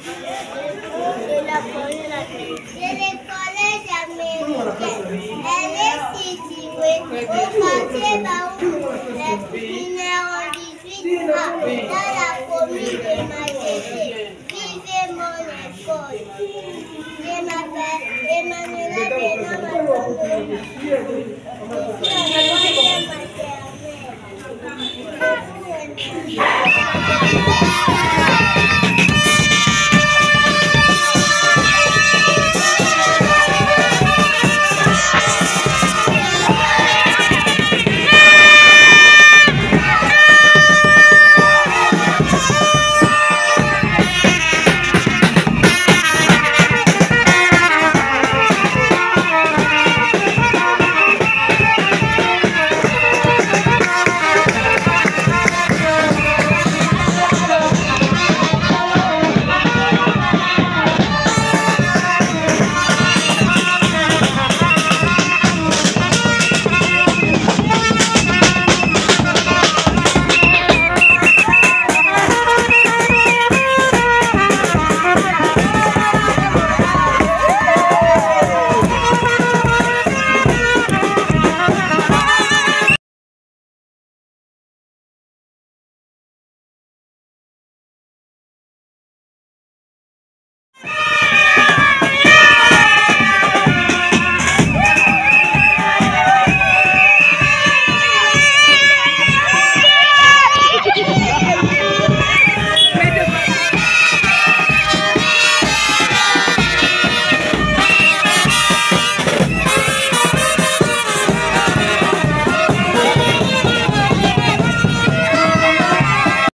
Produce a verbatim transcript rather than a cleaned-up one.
C'est le collège américain. Elle est située au quartier Baoulou, le numéro dix-huit A, dans la commune de Matete. Vivez mon école. Je m'appelle Emmanuela Benamatongo. Je suis